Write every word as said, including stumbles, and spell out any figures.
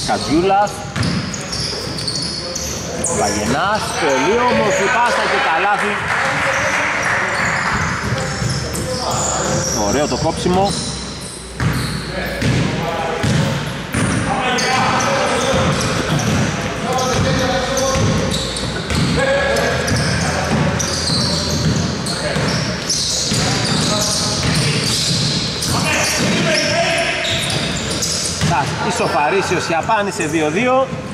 Κατζιούλας, Βαγενάς, πολύ όμορφη πάσα και καλάθι. Ωραίο το κόψιμο. Θα ισοφαρίσει ο Σιαπάνης σε δύο δύο.